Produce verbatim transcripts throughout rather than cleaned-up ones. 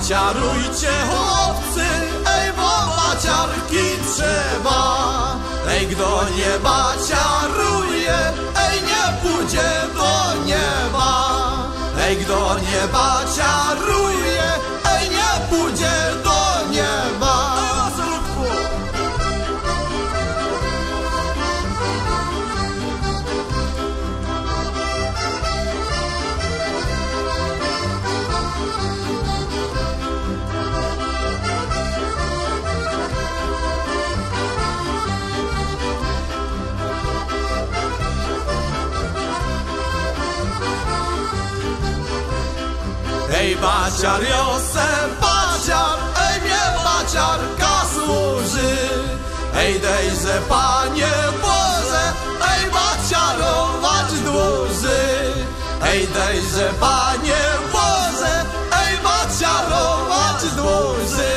baciarujcie chłopcy, ej, bo baciarki trzeba. Ej, kto nie baciaruje, ej, nie pójdzie do nieba. Ej, kto nie baciaruje, ej, nie pójdzie do nieba. Ej, baciar Józef, baciar, ej, mnie baciarka służy. Ej, dejże, Panie Boże, ej, baciarować dłuży. Ej, dejże, Panie Boże, ej, baciarować dłuży.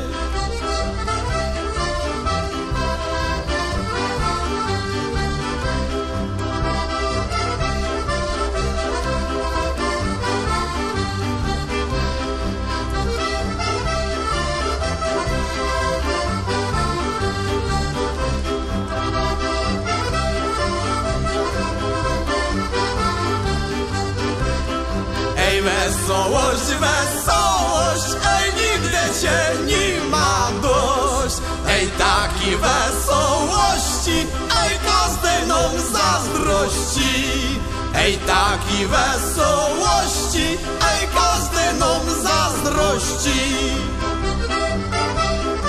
Wesołość, wesołość, ej, nigdy cię nie ma dość. Ej, taki wesołości, ej, każdej nam zazdrości. Ej, taki wesołości, ej, każdej nam zazdrości.